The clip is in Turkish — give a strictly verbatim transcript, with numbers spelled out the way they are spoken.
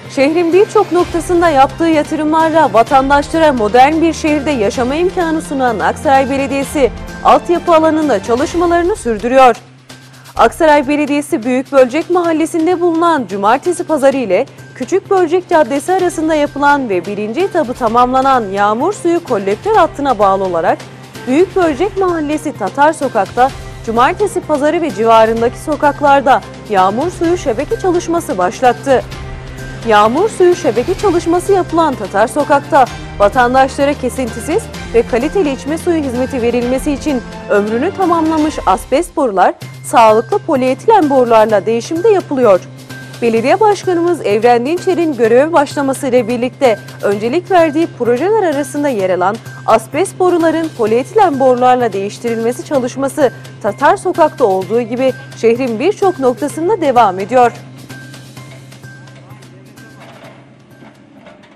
Şehrin birçok noktasında yaptığı yatırımlarla vatandaşlara modern bir şehirde yaşama imkanı sunan Aksaray Belediyesi, altyapı alanında çalışmalarını sürdürüyor. Aksaray Belediyesi Büyükbölcek Mahallesi'nde bulunan Cumartesi Pazarı ile Küçükbölcek Caddesi arasında yapılan ve birinci etabı tamamlanan yağmur suyu kolektör hattına bağlı olarak Büyükbölcek Mahallesi Tatar Sokak'ta Cumartesi Pazarı ve civarındaki sokaklarda yağmur suyu şebeke çalışması başlattı. Yağmur suyu şebeke çalışması yapılan Tatar Sokak'ta vatandaşlara kesintisiz ve kaliteli içme suyu hizmeti verilmesi için ömrünü tamamlamış asbest borular sağlıklı polietilen borularla değişimde yapılıyor. Belediye Başkanımız Evren Dinçer'in göreve başlamasıyla birlikte öncelik verdiği projeler arasında yer alan asbest boruların polietilen borularla değiştirilmesi çalışması Tatar Sokak'ta olduğu gibi şehrin birçok noktasında devam ediyor.